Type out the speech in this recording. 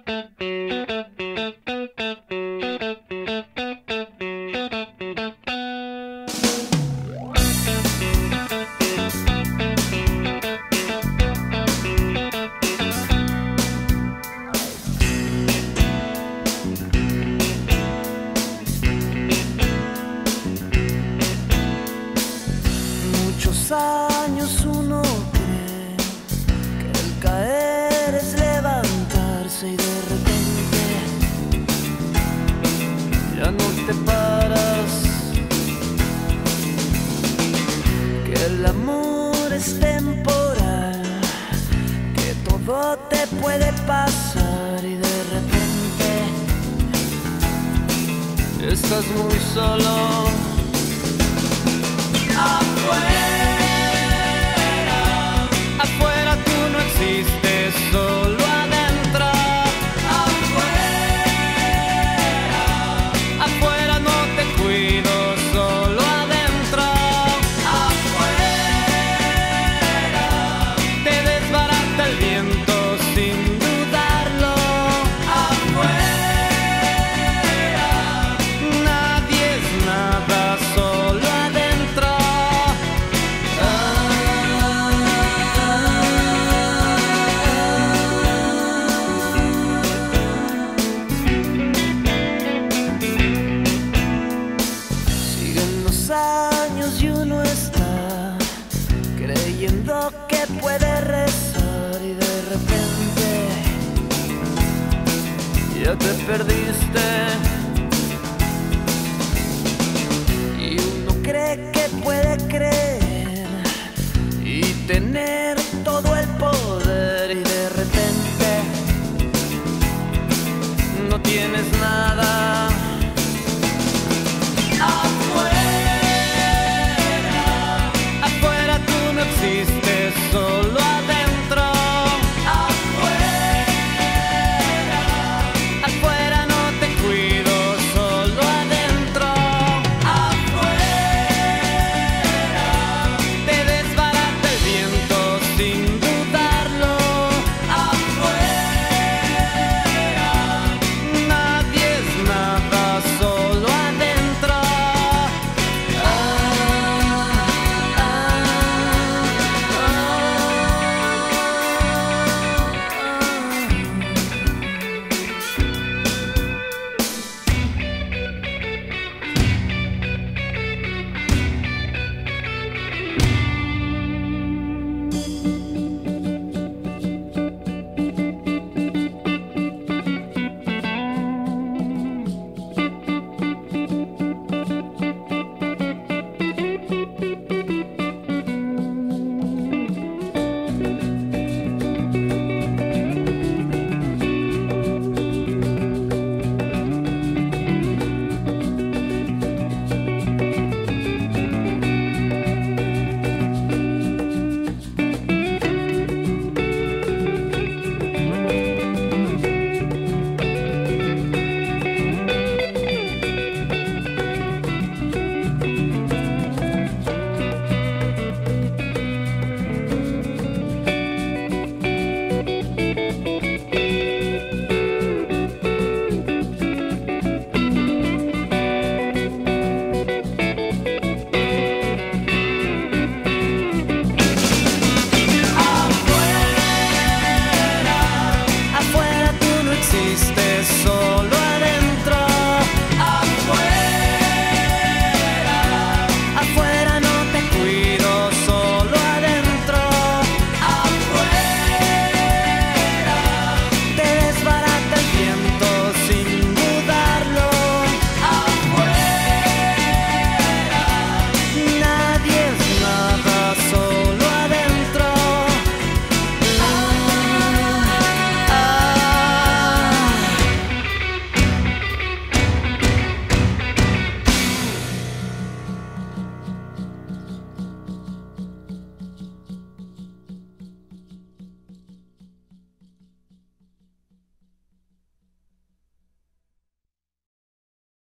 Años uno cree que el caer es levantarse y de repente ya no te paras, que el amor es temporal, que todo te puede pasar y de repente estás muy solo. Afuera tú no existes, solo adentro. Afuera no te cuido, solo adentro. Afuera te desbarata el viento sin dudarlo. Afuera nadie es nada, solo adentro. Años y uno está creyendo que puede rezar y de repente ya te perdiste.